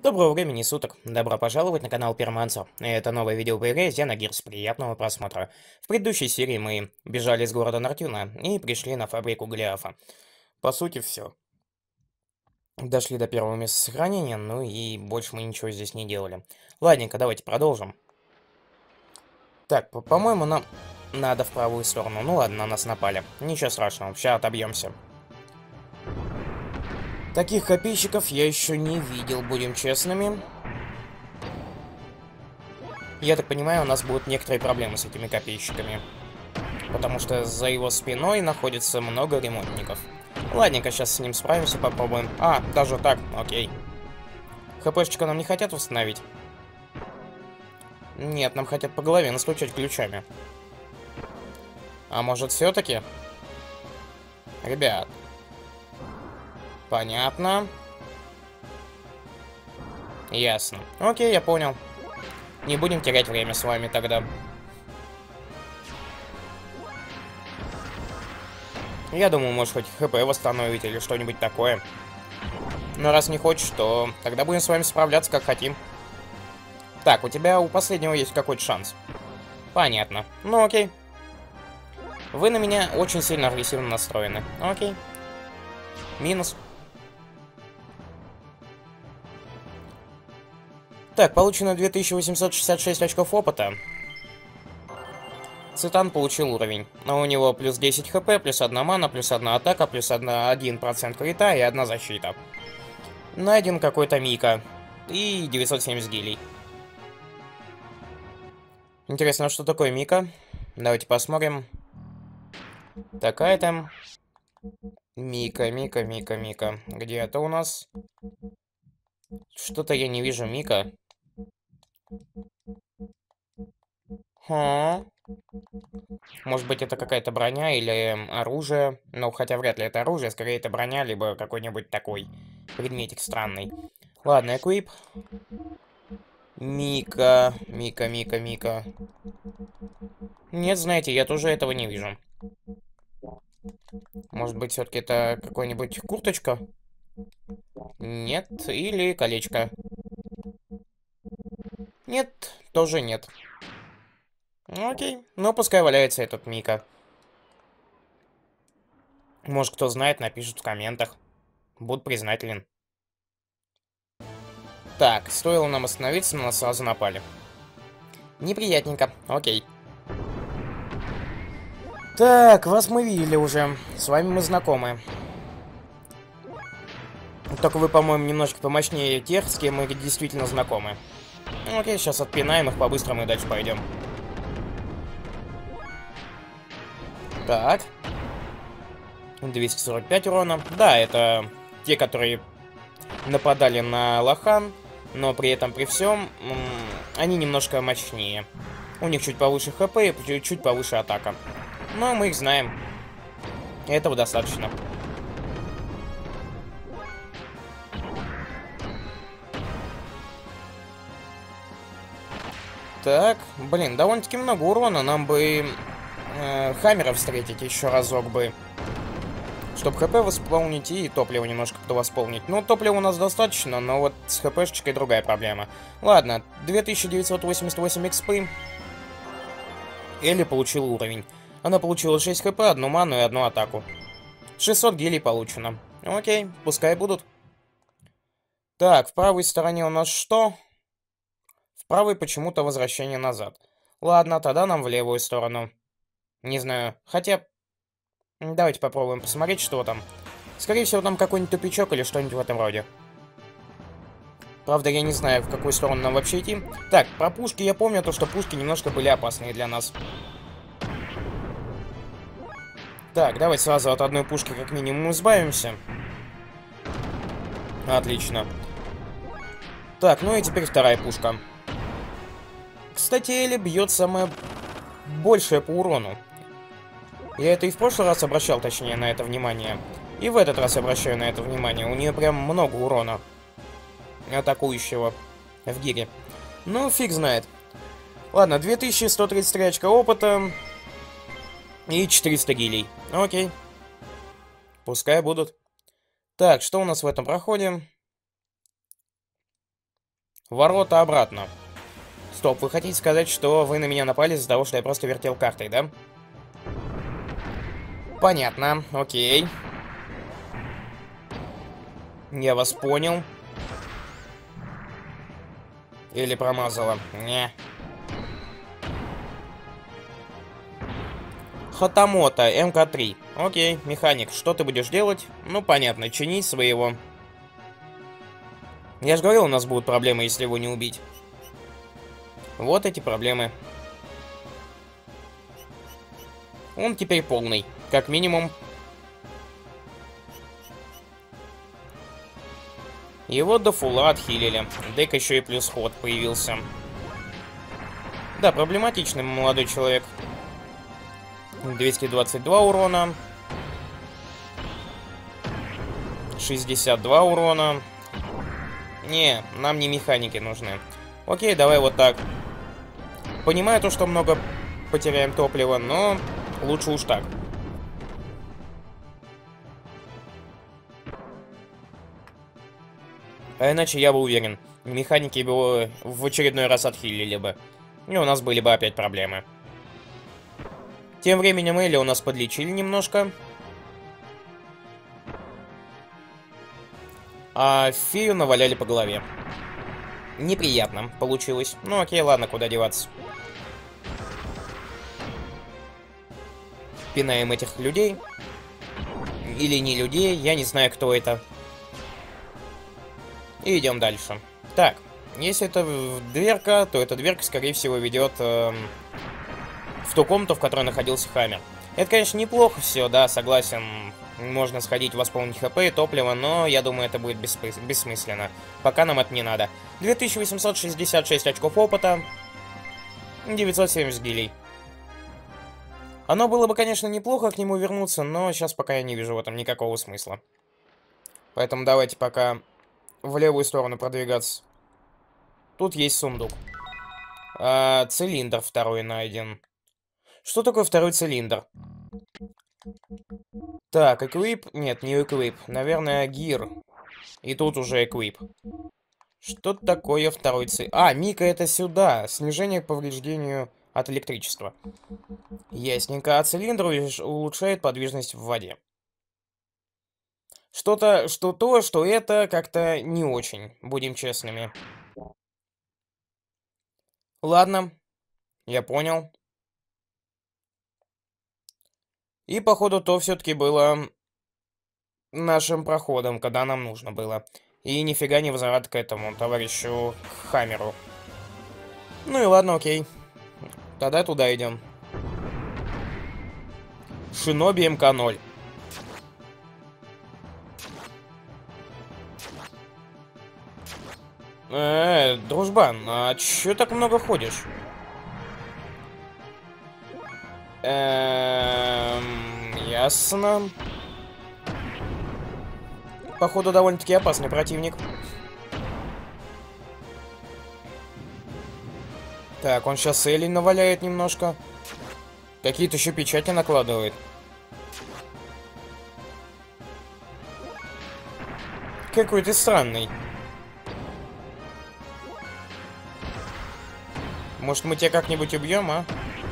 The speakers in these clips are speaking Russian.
Доброго времени суток. Добро пожаловать на канал Перманцо. Это новое видео по игре Xenogears. Приятного просмотра. В предыдущей серии мы бежали из города Нортюна и пришли на фабрику Голиафа. По сути, все. Дошли до первого места сохранения, ну и больше мы ничего здесь не делали. Ладненько, давайте продолжим. Так, по-моему, нам надо в правую сторону. Ну ладно, на нас напали. Ничего страшного, сейчас отобьемся. Таких копейщиков я еще не видел, будем честными. Я так понимаю, у нас будут некоторые проблемы с этими копейщиками. Потому что за его спиной находится много ремонтников. Ладненько, сейчас с ним справимся, попробуем. А, даже так, окей. ХПшечку нам не хотят восстановить? Нет, нам хотят по голове настучать ключами. А может, все-таки? Ребят. Понятно. Ясно. Окей, я понял. Не будем терять время с вами тогда. Я думаю, может, хоть ХП восстановить или что-нибудь такое. Но раз не хочешь, то тогда будем с вами справляться, как хотим. Так, у тебя у последнего есть какой-то шанс. Понятно. Ну, окей. Вы на меня очень сильно агрессивно настроены. Окей. Минус. Так, получено 2866 очков опыта. Цитан получил уровень. Но у него плюс 10 хп, плюс 1 мана, плюс 1 атака, плюс 1% крита и 1 защита. Найден какой-то Мика. И 970 гилей. Интересно, а что такое Мика? Давайте посмотрим. Такая там. Мика. Где это у нас? Что-то я не вижу Мика. Может быть, это какая-то броня или оружие. Ну, хотя вряд ли это оружие, скорее это броня, либо какой-нибудь такой предметик странный. Ладно, эквип. Мика. Нет, знаете, я тоже этого не вижу. Может быть, все-таки это какой-нибудь курточка? Нет. Или колечко? Нет, тоже нет. Окей, ну пускай валяется этот Мика. Может, кто знает, напишет в комментах. Буду признателен. Так, стоило нам остановиться, но нас сразу напали. Неприятненько, окей. Так, вас мы видели уже. С вами мы знакомы. Только вы, по-моему, немножко помощнее тех, с кем мы действительно знакомы. Окей, сейчас отпинаем их по-быстрому и дальше пойдем. Так. 245 урона. Да, это те, которые нападали на Лохан, но при этом, при всем, они немножко мощнее. У них чуть повыше хп и чуть повыше атака. Но мы их знаем. Этого достаточно. Так, блин, довольно-таки много урона. Нам бы Хаммера встретить еще разок бы. Чтобы хп восполнить и топливо немножко восполнить. Ну, топлива у нас достаточно, но вот с хпшечкой другая проблема. Ладно, 2988 экспы. Элли получила уровень. Она получила 6 хп, 1 ману и 1 атаку. 600 гелей получено. Окей, пускай будут. Так, в правой стороне у нас что? В правой почему-то возвращение назад. Ладно, тогда нам в левую сторону. Не знаю, хотя... Давайте попробуем посмотреть, что там. Скорее всего, там какой-нибудь тупичок или что-нибудь в этом роде. Правда, я не знаю, в какую сторону нам вообще идти. Так, про пушки я помню, то, что пушки немножко были опасные для нас. Так, давайте сразу от одной пушки как минимум избавимся. Отлично. Так, ну и теперь вторая пушка. Кстати, Элли бьет самое большее по урону. Я это и в прошлый раз обращал, точнее, на это внимание. И в этот раз обращаю на это внимание. У нее прям много урона. Атакующего в гире. Ну, фиг знает. Ладно, 2133 очка опыта. И 400 гилей. Окей. Пускай будут. Так, что у нас в этом проходе? Ворота обратно. Стоп, вы хотите сказать, что вы на меня напали из-за того, что я просто вертел картой, да? Понятно, окей. Я вас понял. Или промазала? Не. Хатамото, МК-3. Окей, механик, что ты будешь делать? Ну, понятно, чини своего. Я же говорил, у нас будут проблемы, если его не убить. Вот эти проблемы. Он теперь полный, как минимум. Его до фула отхилили. Дек еще и плюс ход появился. Да, проблематичный молодой человек. 222 урона. 62 урона. Не, нам не механики нужны. Окей, давай вот так. Понимаю то, что много потеряем топлива, но лучше уж так. А иначе я бы уверен, механики бы в очередной раз отхилили бы. И у нас были бы опять проблемы. Тем временем Элли у нас подлечили немножко. А фею наваляли по голове. Неприятно получилось. Ну окей, ладно, куда деваться. Пинаем этих людей. Или не людей, я не знаю, кто это. И идем дальше. Так, если это дверка, то эта дверка, скорее всего, ведет в ту комнату, в которой находился Хаммер. Это, конечно, неплохо все, да, согласен. Можно сходить, восполнить хп и топливо, но я думаю, это будет бессмысленно. Пока нам это не надо. 2866 очков опыта. 970 гилей. Оно было бы, конечно, неплохо к нему вернуться, но сейчас пока я не вижу в этом никакого смысла. Поэтому давайте пока в левую сторону продвигаться. Тут есть сундук. Цилиндр второй найден. Что такое второй цилиндр? Так, эквип. Нет, не эквип. Наверное, гир. И тут уже эквип. Что такое второй цилиндр? А, Мика, это сюда. Снижение к повреждению от электричества. Ясненько. А цилиндр улучшает подвижность в воде. Что-то, что то, что это как-то не очень, будем честными. Ладно, я понял. И, походу, то все-таки было нашим проходом, когда нам нужно было. И нифига не возврат к этому товарищу Хаммеру. Ну и ладно, окей. Тогда туда идем. Шиноби МК-0. Дружбан, а чё так много ходишь? Ясно. Походу, довольно-таки опасный противник. Так, он сейчас Элли наваляет немножко. Какие-то еще печати накладывает. Какой ты странный. Может, мы тебя как-нибудь убьем, а?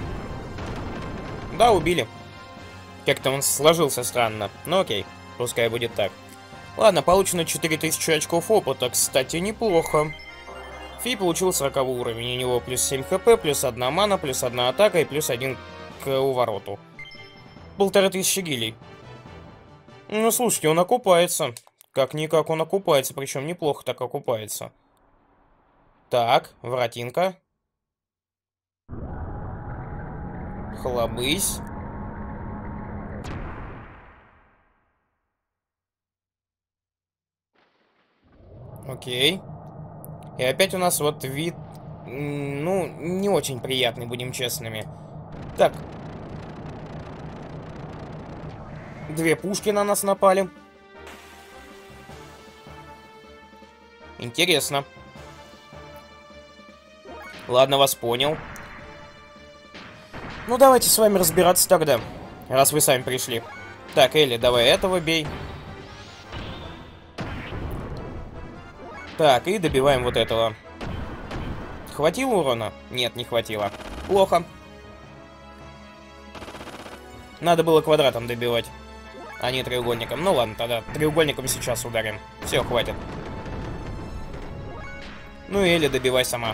Да, убили. Как-то он сложился странно. Ну окей, пускай будет так. Ладно, получено 4000 очков опыта. Кстати, неплохо. Фи получил 40 уровень. У него плюс 7 хп, плюс 1 мана, плюс 1 атака и плюс 1 к увороту. 1500 гилей. Ну, слушайте, он окупается. Как-никак он окупается, причем неплохо так окупается. Так, воротинка. Хлобысь. Окей. И опять у нас вот вид, ну, не очень приятный, будем честными. Так. Две пушки на нас напали. Интересно. Ладно, вас понял. Ну, давайте с вами разбираться тогда, раз вы сами пришли. Так, Элли, давай этого бей. Так, и добиваем вот этого. Хватило урона? Нет, не хватило. Плохо. Надо было квадратом добивать, а не треугольником. Ну ладно, тогда треугольником сейчас ударим. Все, хватит. Ну или добивай сама.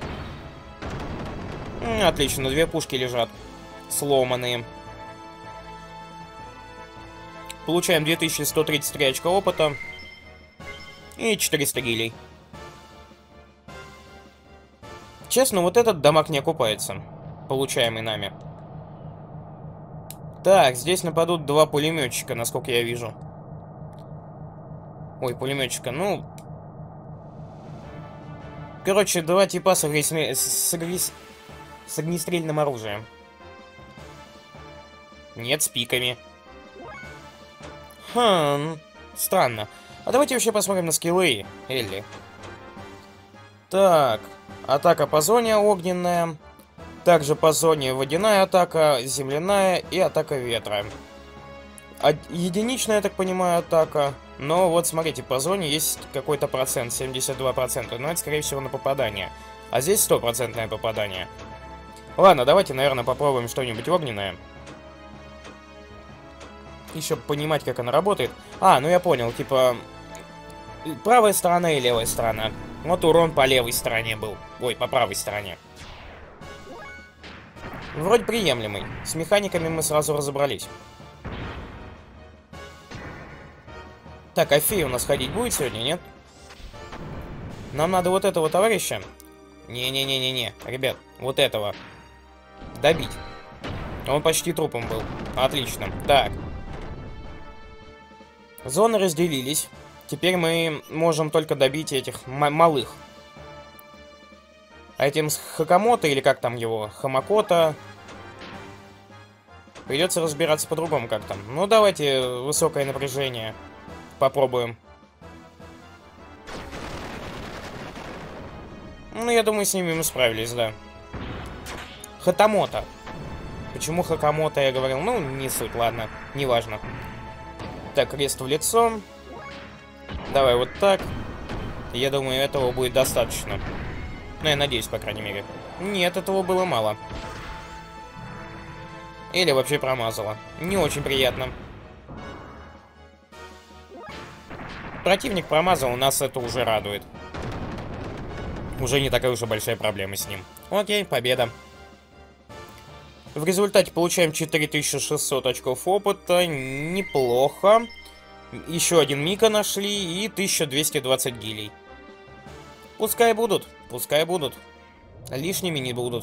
Отлично, 2 пушки лежат. Сломанные. Получаем 2133 очка опыта. И 400 гилей. Честно, вот этот дамаг не окупается, получаемый нами. Так, здесь нападут 2 пулеметчика, насколько я вижу. Ой, пулеметчика, ну... Короче, 2 типа с огнестрельным оружием. Нет, с пиками. Странно. А давайте вообще посмотрим на скиллы Элли. Так, атака по зоне огненная. Также по зоне водяная атака, земляная и атака ветра. Единичная, я так понимаю, атака. Но вот смотрите, по зоне есть какой-то процент, 72%. Но это, скорее всего, на попадание. А здесь 100% попадание. Ладно, давайте, наверное, попробуем что-нибудь огненное. Еще понимать, как она работает. Ну я понял, типа... Правая сторона и левая сторона. Вот урон по левой стороне был. Ой, по правой стороне. Вроде приемлемый. С механиками мы сразу разобрались. Так, а фей у нас ходить будет сегодня, нет? Нам надо вот этого товарища. Не-не-не-не-не, ребят, вот этого. Добить. Он почти трупом был. Отлично. Так. Зоны разделились. Теперь мы можем только добить этих малых. А этим с Хакамото, или как там его, Хамакото, придется разбираться по-другому как там. Ну, давайте высокое напряжение попробуем. Ну, я думаю, с ними мы справились, да. Хатамото. Почему Хакамото я говорил? Ну, не суть, ладно, неважно. Так, крест в лицо. Давай вот так. Я думаю, этого будет достаточно. Ну, я надеюсь, по крайней мере. Нет, этого было мало. Или вообще промазала. Не очень приятно. Противник промазал, нас это уже радует. Уже не такая уж и большая проблема с ним. Окей, победа. В результате получаем 4600 очков опыта. Неплохо. Еще один Мика нашли и 1220 гилей. Пускай будут, пускай будут. Лишними не будут.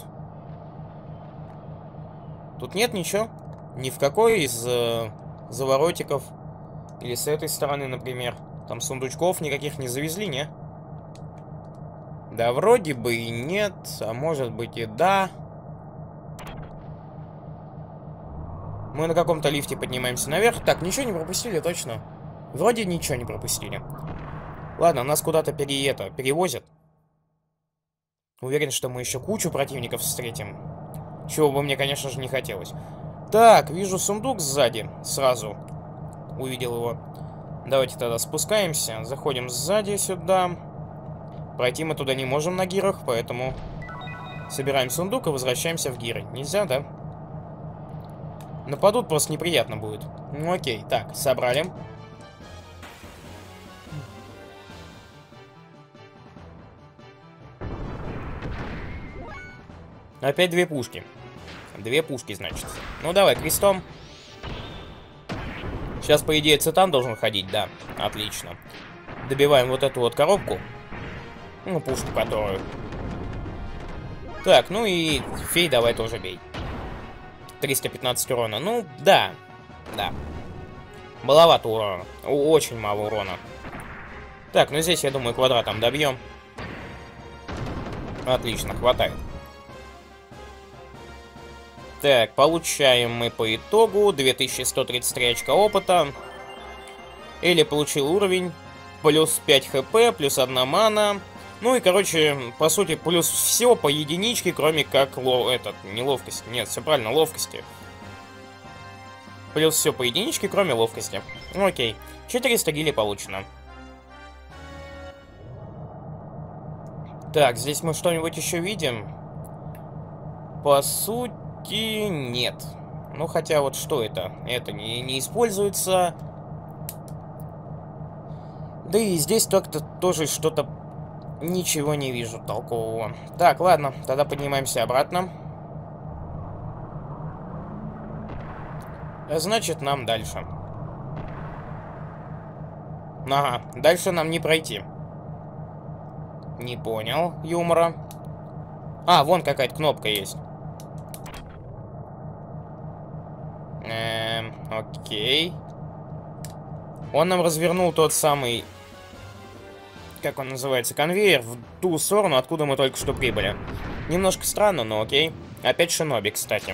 Тут нет ничего. Ни в какой из заворотиков. Или с этой стороны, например. Там сундучков никаких не завезли, не? Да вроде бы и нет. А может быть и да. Мы на каком-то лифте поднимаемся наверх. Так, ничего не пропустили, точно. Вроде ничего не пропустили. Ладно, нас куда-то перевозят. Уверен, что мы еще кучу противников встретим. Чего бы мне, конечно же, не хотелось. Так, вижу сундук сзади. Сразу увидел его. Давайте тогда спускаемся. Заходим сзади сюда. Пройти мы туда не можем на гирах, поэтому собираем сундук и возвращаемся в гиры. Нельзя, да? Нападут, просто неприятно будет. Ну окей, так, собрали. Опять 2 пушки. 2 пушки, значит. Ну давай, крестом. Сейчас, по идее, цитан должен ходить, да. Отлично. Добиваем вот эту вот коробку. Ну, пушку которую. Так, ну и фей давай тоже бей. 315 урона. Ну, да. Да. Маловато урона. Очень мало урона. Так, ну здесь, я думаю, квадратом добьем. Отлично, хватает. Так, получаем мы по итогу 2133 очка опыта. Или получил уровень. Плюс 5 хп, плюс 1 мана. Ну и, короче, по сути, плюс все по единичке, кроме как не ловкость. Нет, все правильно, ловкости. Плюс все по единичке, кроме ловкости. Окей. 400 гилей получено. Так, здесь мы что-нибудь еще видим? По сути, нет. Ну, хотя вот что это? Это не используется. Да и здесь так-то тоже что-то... Ничего не вижу толкового. Так, ладно, тогда поднимаемся обратно. Значит, нам дальше. Ага, дальше нам не пройти. Не понял юмора. А, вон какая-то кнопка есть. Окей. Он нам развернул тот самый... Как он называется? Конвейер в ту сторону, откуда мы только что прибыли. Немножко странно, но окей. Опять шиноби, кстати.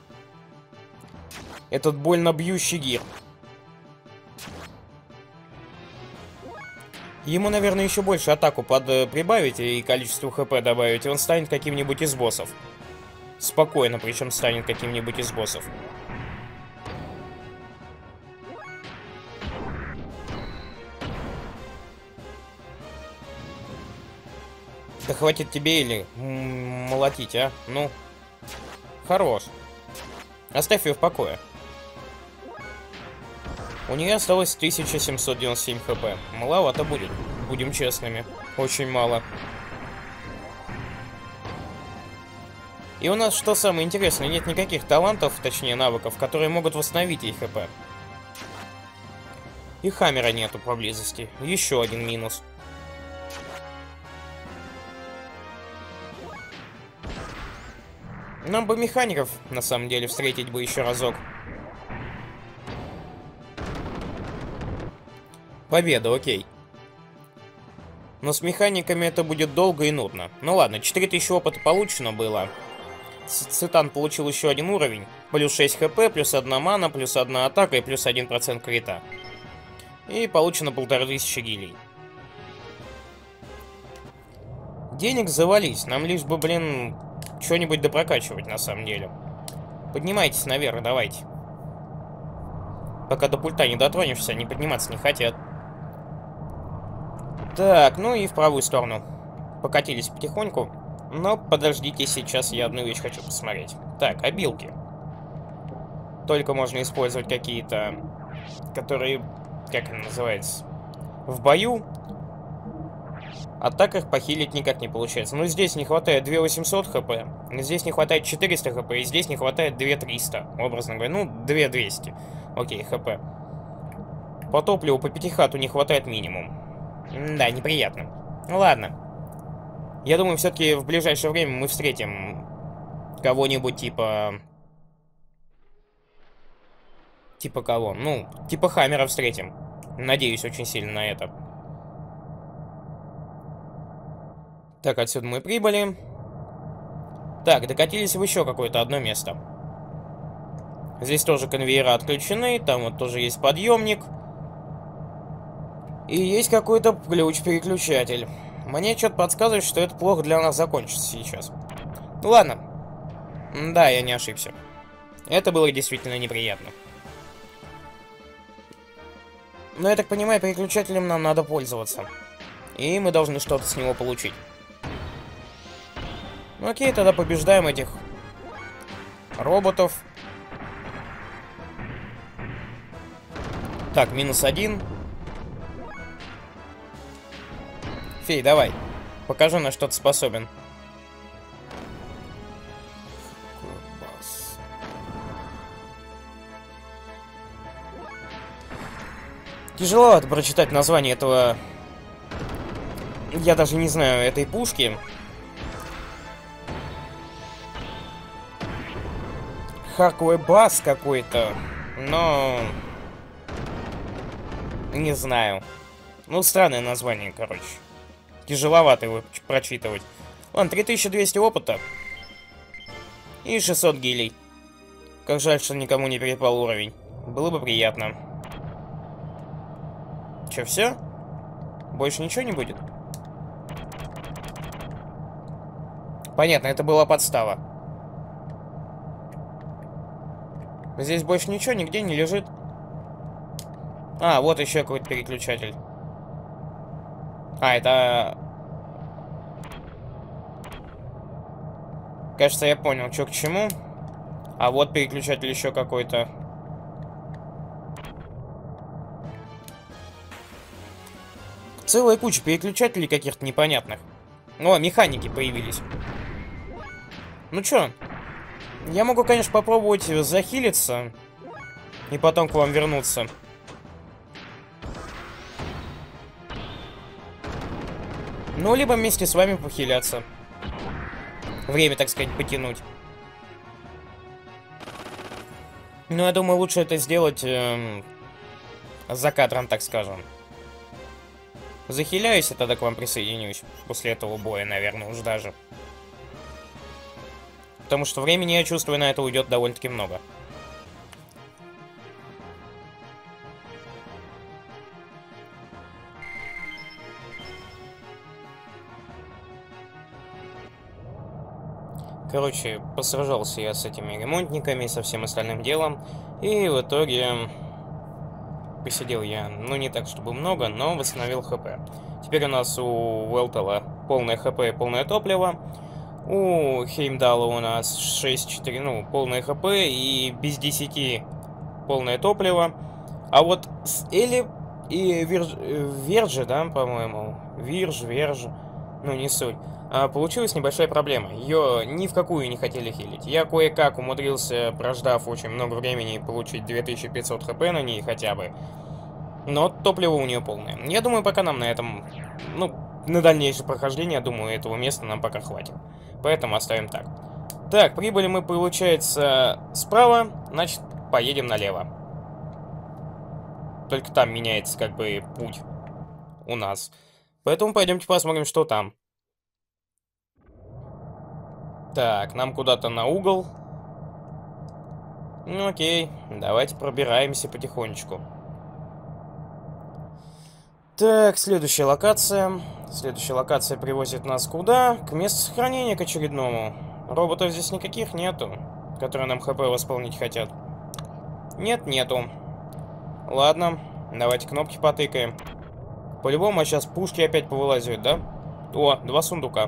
Этот больно бьющий гир. Ему, наверное, еще больше атаку прибавить и количество хп добавить, и он станет каким-нибудь из боссов. Спокойно, причем станет каким-нибудь из боссов. Да хватит тебе или молотить, а? Ну, хорош. Оставь ее в покое. У нее осталось 1797 хп. Маловато будет. Будем честными. Очень мало. И у нас, что самое интересное, нет никаких талантов, точнее навыков, которые могут восстановить ей хп. И хаммера нету поблизости. Еще один минус. Нам бы механиков, на самом деле, встретить бы еще разок. Победа, окей. Но с механиками это будет долго и нудно. Ну ладно, 4000 опыта получено было. Цитан получил еще один уровень. Плюс 6 хп, плюс 1 мана, плюс 1 атака и плюс 1% крита. И получено 1500 гилей. Денег завались. Нам лишь бы, блин, что-нибудь допрокачивать, на самом деле. Поднимайтесь наверх, давайте. Пока до пульта не дотронешься, они подниматься не хотят. Так, ну и в правую сторону. Покатились потихоньку. Но подождите, сейчас я одну вещь хочу посмотреть. Так, обилки. Только можно использовать какие-то, которые, как это называется, в бою. А так их похилить никак не получается. Ну, здесь не хватает 2800 хп, здесь не хватает 400 хп, и здесь не хватает 2300, образно говоря. Ну, 2200. Окей, хп. По топливу, по пятихату не хватает минимум. Да, неприятно. Ну, ладно. Я думаю, все-таки в ближайшее время мы встретим кого-нибудь типа... Типа кого? Ну, типа Хаммера встретим. Надеюсь очень сильно на это. Так, отсюда мы прибыли. Так, докатились в еще какое-то одно место. Здесь тоже конвейера отключены. Там вот тоже есть подъемник. И есть какой-то ключ-переключатель. Мне что-то подсказывает, что это плохо для нас закончится сейчас. Ну ладно. Да, я не ошибся. Это было действительно неприятно. Но я так понимаю, переключателем нам надо пользоваться. И мы должны что-то с него получить. Ну окей, тогда побеждаем этих роботов. Так, -1. Фей, давай. Покажи, на что ты способен. Тяжеловато прочитать название этого... Я даже не знаю, этой пушки. Хакуэбас какой-то. Но... Не знаю. Ну, странное название, короче. Тяжеловато его прочитывать. Ладно, 3200 опыта. И 600 гилей. Как жаль, что никому не перепал уровень. Было бы приятно. Че, все? Больше ничего не будет? Понятно, это была подстава. Здесь больше ничего нигде не лежит. А, вот еще какой-то переключатель. А, это... Кажется, я понял, что к чему. А вот переключатель еще какой-то. Целая куча переключателей каких-то непонятных. О, механики появились. Ну чё? Я могу, конечно, попробовать захилиться. И потом к вам вернуться. Ну, либо вместе с вами похиляться. Время, так сказать, потянуть. Ну, я думаю, лучше это сделать за кадром, так скажем. Захиляюсь, и тогда к вам присоединюсь. После этого боя, наверное, уж даже. Потому что времени, я чувствую, на это уйдет довольно-таки много. Короче, посражался я с этими ремонтниками, со всем остальным делом. И в итоге посидел я, ну не так чтобы много, но восстановил хп. Теперь у нас у Велтала полное хп и полное топливо. У Хеймдала у нас 6-4, ну, полное хп и без 10 полное топливо. А вот с Элли и Верджи, да, по-моему, Верж, ну не суть. Получилась небольшая проблема. Ее ни в какую не хотели хилить. Я кое-как умудрился, прождав очень много времени, получить 2500 хп на ней хотя бы. Но топливо у нее полное. Я думаю, пока нам на этом, ну, на дальнейшее прохождение, я думаю, этого места нам пока хватит. Поэтому оставим так. Так, прибыли мы, получается, справа, значит, поедем налево. Только там меняется, как бы, путь у нас. Поэтому пойдемте посмотрим, что там. Так, нам куда-то на угол. Ну окей, давайте пробираемся потихонечку. Так, следующая локация. Следующая локация привозит нас куда? К месту сохранения, к очередному. Роботов здесь никаких нету, которые нам ХП восполнить хотят. Нет, нету. Ладно, давайте кнопки потыкаем. По-любому, а сейчас пушки опять повылазят, да? О, 2 сундука.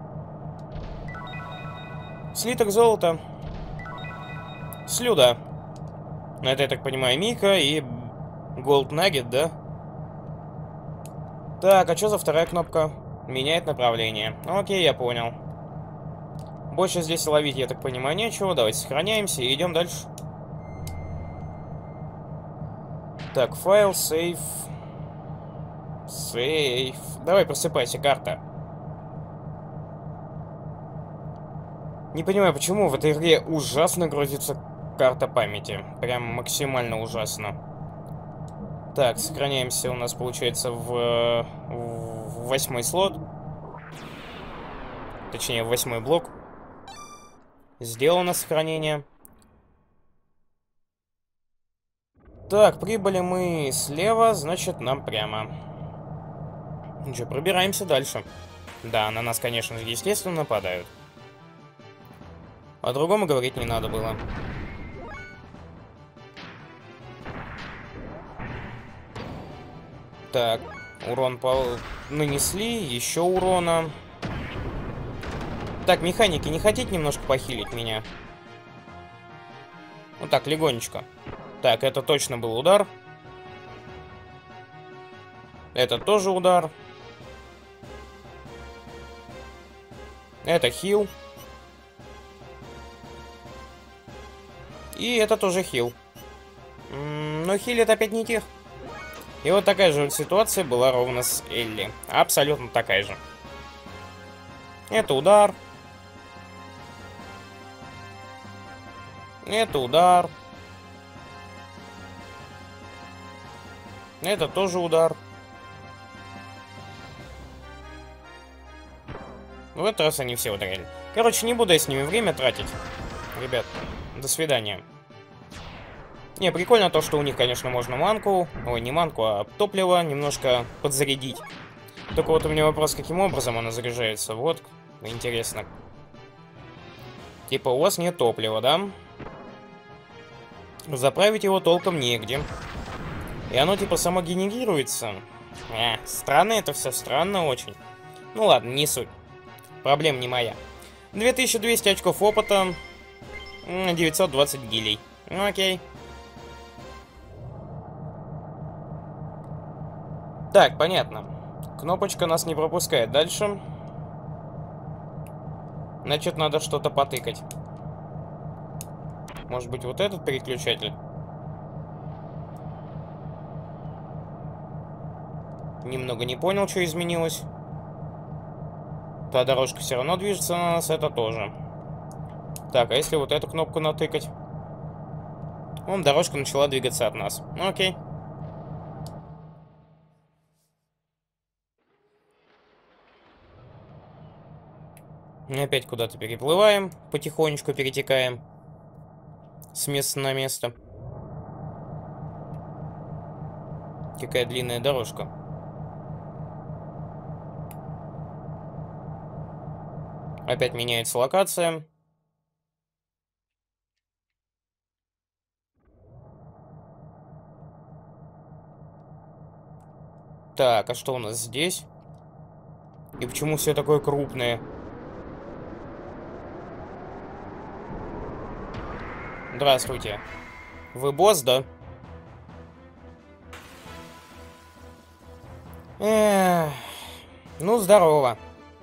Слиток золота. Слюда. Это, я так понимаю, Мика и Gold Nugget, да? Так, а что за вторая кнопка? Меняет направление. Окей, я понял. Больше здесь ловить, я так понимаю, нечего. Давайте сохраняемся и идем дальше. Так, файл, сейф. Сейф. Давай, просыпайся, карта. Не понимаю, почему в этой игре ужасно грузится карта памяти. Прям максимально ужасно. Так, сохраняемся у нас, получается, в 8-й слот. Точнее, в 8-й блок. Сделано сохранение. Так, прибыли мы слева, значит, нам прямо. Ну что, пробираемся дальше. Да, на нас, конечно же, естественно, нападают. По-другому говорить не надо было. Так, урон нанесли, еще урона. Так, механики, не хотите немножко похилить меня? Вот так, легонечко. Так, это точно был удар. Это тоже удар. Это хил. И это тоже хил. Но хилит опять не тех. И вот такая же вот ситуация была ровно с Элли. Абсолютно такая же. Это удар. Это удар. Это тоже удар. В этот раз они все ударили. Короче, не буду я с ними время тратить. Ребят, до свидания. Не, прикольно то, что у них, конечно, можно манку. Ой, не манку, а топливо немножко подзарядить. Только вот у меня вопрос, каким образом оно заряжается. Вот, интересно. Типа, у вас нет топлива, да? Заправить его толком негде. И оно, типа, самогенерируется. Странно это все, странно очень. Ну ладно, не суть. Проблема не моя. 2200 очков опыта. 920 гилей. Окей. Так, понятно. Кнопочка нас не пропускает дальше. Значит, надо что-то потыкать. Может быть, вот этот переключатель? Немного не понял, что изменилось. Та дорожка все равно движется на нас, это тоже. Так, а если вот эту кнопку натыкать? Вон, дорожка начала двигаться от нас. Окей. Опять куда-то переплываем, потихонечку перетекаем с места на место. Какая длинная дорожка. Опять меняется локация. Так, а что у нас здесь? И почему все такое крупное? Здравствуйте. Вы босс, да? Ну, здорово.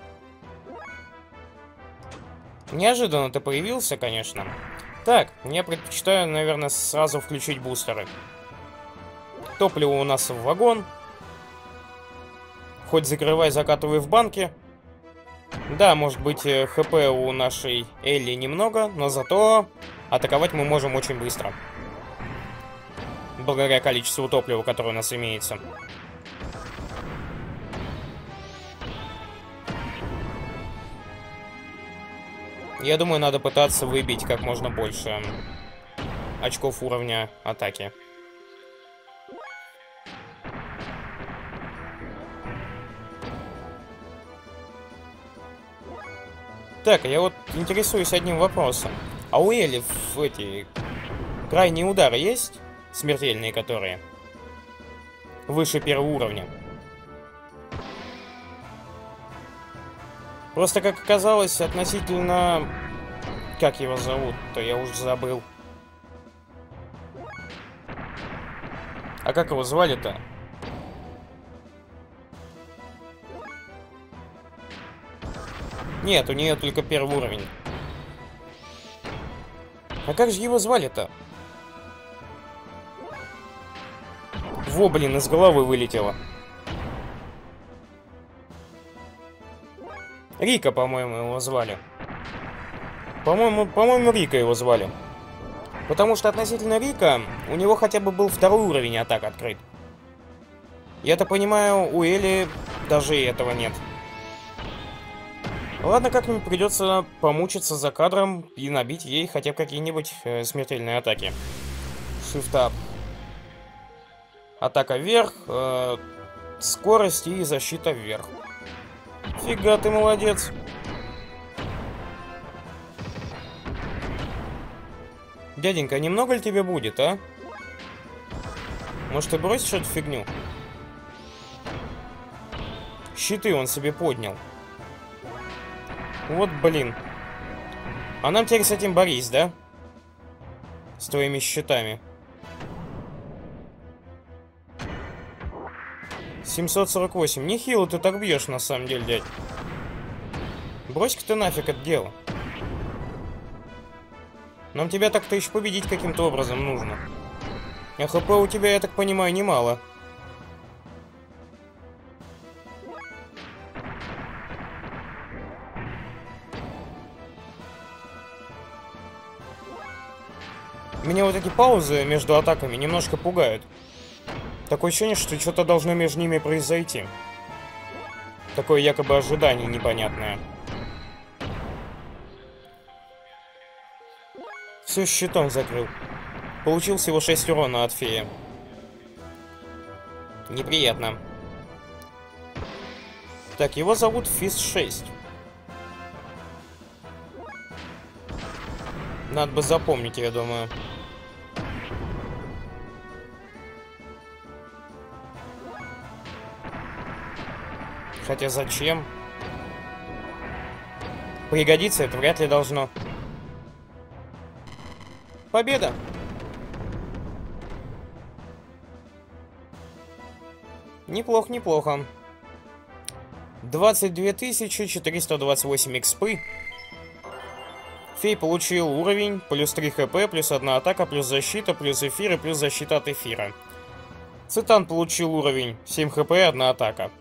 Неожиданно ты появился, конечно. Так, я предпочитаю, наверное, сразу включить бустеры. Топливо у нас в вагон. Хоть закрывай, закатывай в банке. Да, может быть, хп у нашей Элли немного, но зато атаковать мы можем очень быстро. Благодаря количеству топлива, которое у нас имеется. Я думаю, надо пытаться выбить как можно больше очков уровня атаки. Так, я вот интересуюсь одним вопросом. А у Элли эти крайние удары есть? Смертельные которые? Выше первого уровня. Просто, как оказалось, относительно... Как его зовут-то? Я уже забыл. А как его звали-то? Нет, у нее только первый уровень. А как же его звали-то? Во, блин, из головы вылетело. Рика, по-моему, его звали. По-моему, Рика его звали. Потому что относительно Рика, у него хотя бы был второй уровень атак открыт. Я-то понимаю, у Элли даже и этого нет. Ладно, как-нибудь придется помучиться за кадром и набить ей хотя бы какие-нибудь смертельные атаки. Shift-up. Атака вверх, скорость и защита вверх. Фига ты молодец. Дяденька, немного ли тебе будет, а? Может, ты бросишь эту фигню? Щиты он себе поднял. Вот блин. А нам теперь с этим борись, да? С твоими щитами. 748. Нехило ты так бьешь, на самом деле, дядь. Брось-ка ты нафиг это дело. Нам тебя так-то еще победить каким-то образом нужно. А хп у тебя, я так понимаю, немало. Меня вот эти паузы между атаками немножко пугают. Такое ощущение, что что-то должно между ними произойти. Такое якобы ожидание непонятное. Все щитом закрыл. Получил всего 6 урона от феи. Неприятно. Так, его зовут Фист 6. Надо бы запомнить, я думаю. Хотя зачем? пригодиться это вряд ли должно. Победа! Неплохо, неплохо. 22 428 экспы. Фей получил уровень, плюс 3 хп, плюс 1 атака, плюс защита, плюс эфир и плюс защита от эфира. Цитан получил уровень, 7 хп, 1 атака.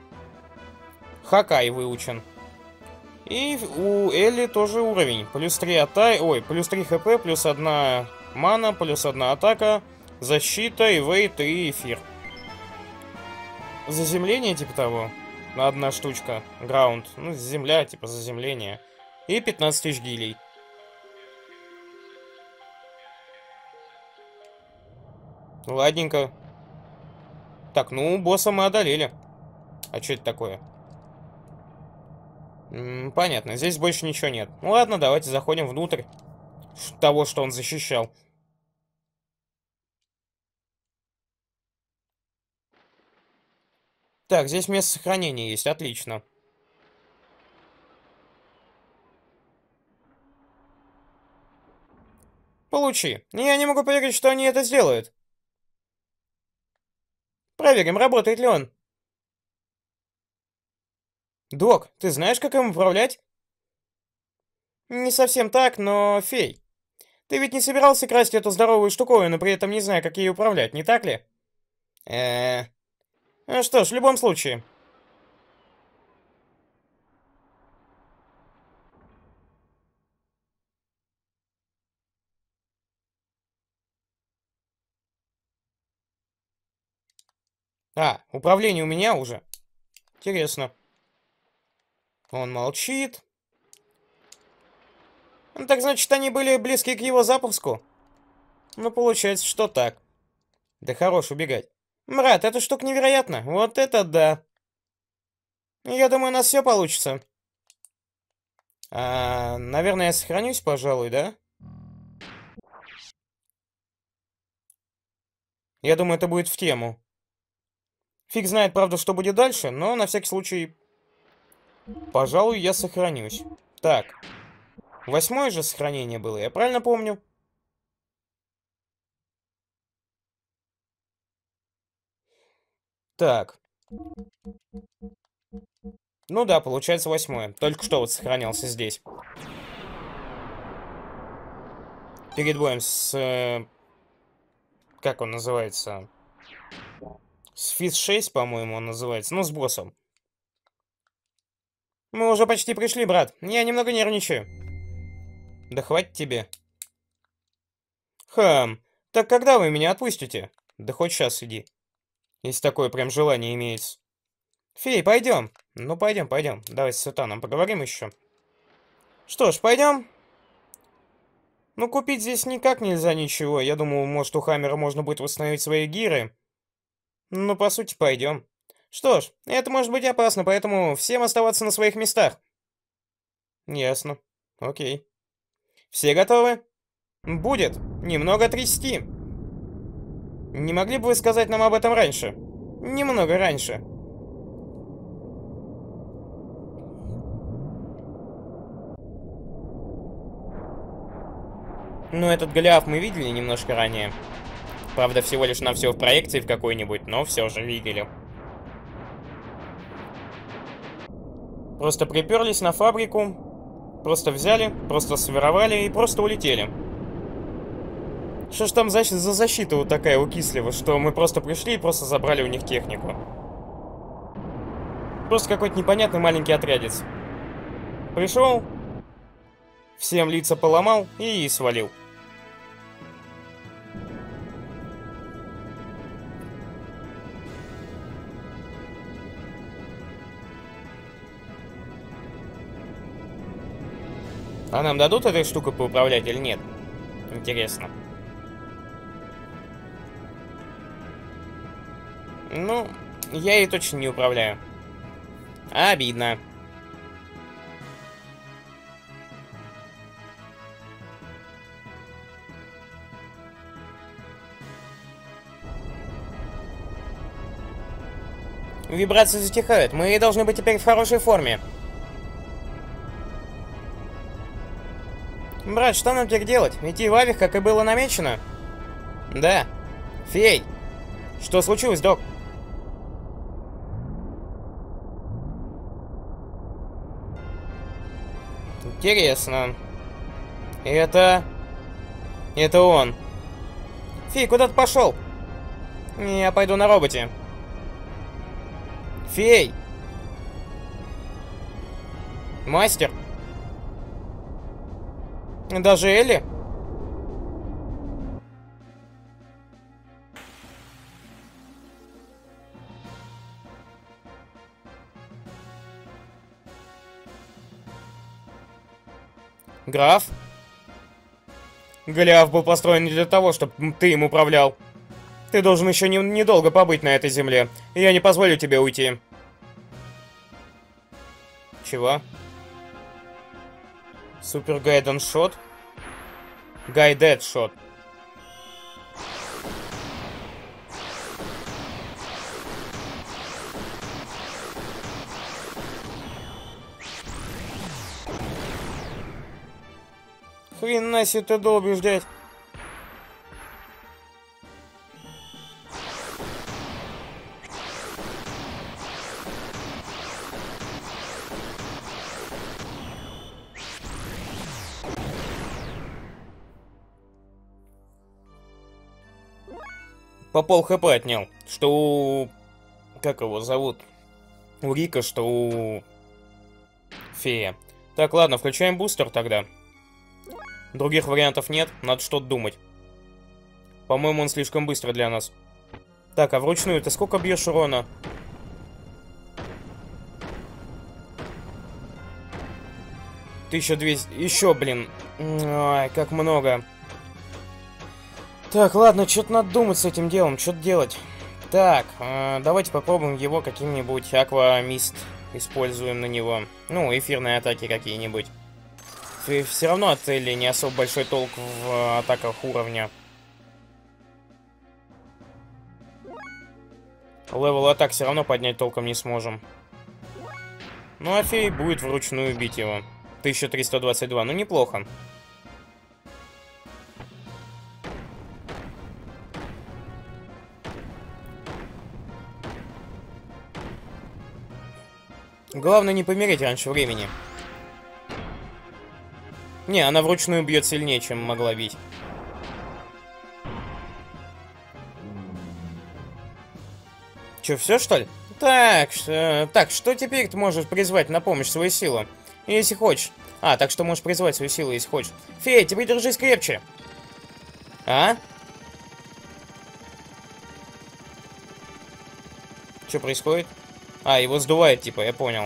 Хакай выучен. И у Элли тоже уровень, плюс 3 атака, ой, плюс 3 хп, плюс 1 мана, плюс 1 атака, защита, эвейт и эфир. Заземление типа того. Одна штучка. Граунд. Ну, земля, типа заземление. И 15 тысяч гилей. Ладненько. Так, ну, босса мы одолели. А что это такое? Понятно, здесь больше ничего нет. Ну ладно, давайте заходим внутрь того, что он защищал. Так, здесь место сохранения есть, отлично. Получи. Я не могу поверить, что они это сделают. Проверим, работает ли он. Док, ты знаешь, как им управлять? Не совсем так, но фей. Ты ведь не собирался красть эту здоровую штуковину, при этом не зная, как ей управлять, не так ли? Ну что ж, в любом случае. А, управление у меня уже. Интересно. Он молчит. Ну, так значит, они были близки к его запуску? Ну, получается, что так. Да хорош убегать. Брат, эта штука невероятна. Вот это да. Я думаю, у нас все получится. Наверное, я сохранюсь, пожалуй, да? Я думаю, это будет в тему. Фиг знает, правда, что будет дальше, но на всякий случай... Пожалуй, я сохранюсь. Так. 8-е же сохранение было, я правильно помню? Так. Ну да, получается 8-е. Только что вот сохранялся здесь. Перед боем с... как он называется? С Физ 6, по-моему, он называется. Ну, с боссом. Мы уже почти пришли, брат. Я немного нервничаю. Да хватит тебе. Так когда вы меня отпустите? Да хоть сейчас иди. Если такое прям желание имеется. Фей, пойдем. Ну, пойдем, пойдем. Давай с Сатаном поговорим еще. Что ж, пойдем. Ну, купить здесь никак нельзя ничего. Я думаю, может, у Хаммера можно будет восстановить свои гиры. Ну, по сути, пойдем. Что ж, это может быть опасно, поэтому всем оставаться на своих местах. Ясно. Окей. Все готовы? Будет. Немного трясти. Не могли бы вы сказать нам об этом раньше? Немного раньше. Ну, этот Голиаф мы видели немножко ранее. Правда, всего лишь на все в проекции в какой-нибудь, но все же видели. Просто приперлись на фабрику, просто взяли, просто своровали и просто улетели. Что ж там за защита вот такая у Кислева, что мы просто пришли и просто забрали у них технику. Просто какой-то непонятный маленький отрядец. Пришел, всем лица поломал и свалил. А нам дадут этой штукой поуправлять или нет? Интересно. Ну, я ей точно не управляю. Обидно. Вибрации затихают. Мы должны быть теперь в хорошей форме. Брат, что нам теперь делать? Идти в Авих, как и было намечено? Да. Фей! Что случилось, док? Интересно. Это он. Фей, куда ты пошел? Я пойду на роботе. Фей! Мастер? Даже Элли? Граф? Голиаф был построен не для того, чтобы ты им управлял. Ты должен еще недолго побыть на этой земле, и я не позволю тебе уйти. Чего? Супер Гайден Шот? Гайдед Шот. Хрена себе ты долбишь, дядь. По пол хп отнял. Что у... Как его зовут? У Рика, что у... Фея. Так, ладно, включаем бустер тогда. Других вариантов нет, надо что-то думать. По-моему, он слишком быстро для нас. Так, а вручную ты сколько бьешь урона? 1200. Еще, блин. Ай, как много. Так, ладно, что-то надо думать с этим делом, что-то делать. Так, давайте попробуем его каким-нибудь аква-мист используем на него. Ну, эфирные атаки какие-нибудь. Все равно от Элли не особо большой толк в атаках уровня. Левел атак все равно поднять толком не сможем. Ну, а Фей будет вручную бить его. 1322, ну неплохо. Главное не помереть раньше времени. Не, она вручную бьет сильнее, чем могла бить. Че, все что ли? Так, что теперь ты можешь призвать на помощь свою силу? Если хочешь. А, так что можешь призвать свою силу, если хочешь. Фея, тебе держись крепче. А? Что происходит? А, его сдувает, типа, я понял.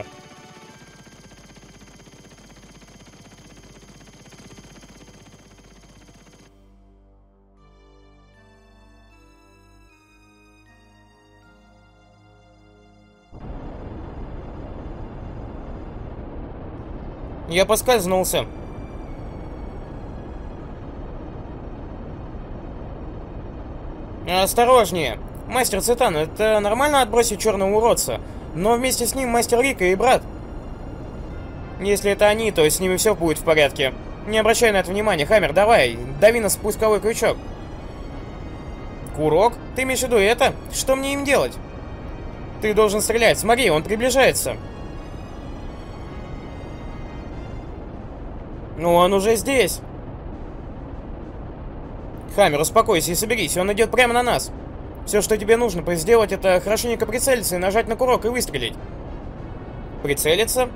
Я поскользнулся. Осторожнее. Мастер Цитан, это нормально отбросить черного уродца? Но вместе с ним мастер Рика и брат. Если это они, то с ними все будет в порядке. Не обращай на это внимания. Хаммер, давай, дави на спусковой крючок. Курок? Ты имеешь в виду это? Что мне им делать? Ты должен стрелять. Смотри, он приближается. Ну, он уже здесь. Хаммер, успокойся и соберись, он идет прямо на нас. Все, что тебе нужно сделать, это хорошенько прицелиться и нажать на курок и выстрелить. Прицелиться?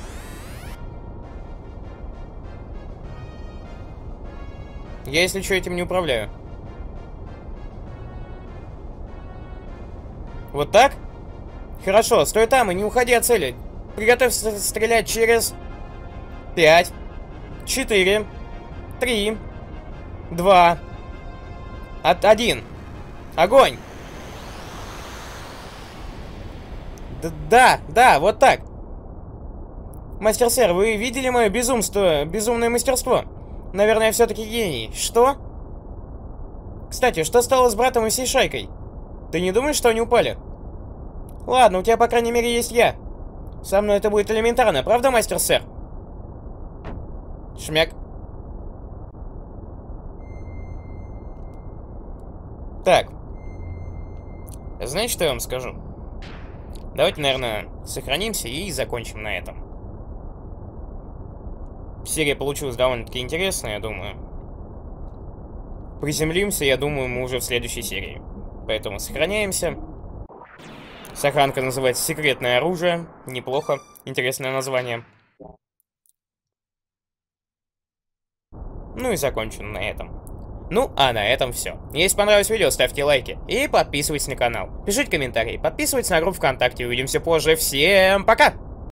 Я, если что, этим не управляю. Вот так? Хорошо, стой там и не уходи от цели. Приготовься стрелять через... 5, 4, 3, 2, 1. Огонь! Да, вот так. Мастер Сэр, вы видели мое безумное мастерство? Наверное, я все-таки гений. Что? Кстати, что стало с братом и всей шайкой? Ты не думаешь, что они упали? Ладно, у тебя, по крайней мере, есть я. Со мной это будет элементарно, правда, мастер Сэр? Шмяк. Так. Знаете, что я вам скажу? Давайте, наверное, сохранимся и закончим на этом. Серия получилась довольно-таки интересная, я думаю. Приземлимся, я думаю, мы уже в следующей серии. Поэтому сохраняемся. Сохранка называется «Секретное оружие». Неплохо. Интересное название. Ну и закончим на этом. Ну, а на этом все. Если понравилось видео, ставьте лайки и подписывайтесь на канал. Пишите комментарии, подписывайтесь на группу ВКонтакте. Увидимся позже. Всем пока!